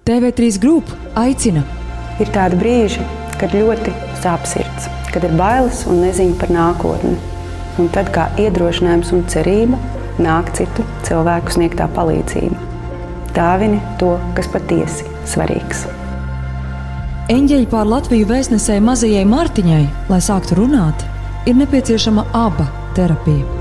TV3 Group aicina. Ir tādi brīži, kad ļoti sāp sirds, kad ir bailes un neziņa par nākotni. Un tad, kā iedrošinājums un cerība, nāk citu cilvēku sniegtā palīdzība. Dāvini to, kas patiesi svarīgs. Eņģeļi pār Latviju vēstnesēji mazajai Martiņai, lai sāktu runāt, ir nepieciešama aba terapija.